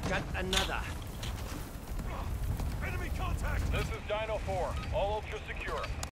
Got another. Enemy contact! This is Dino 4. All ultra secure.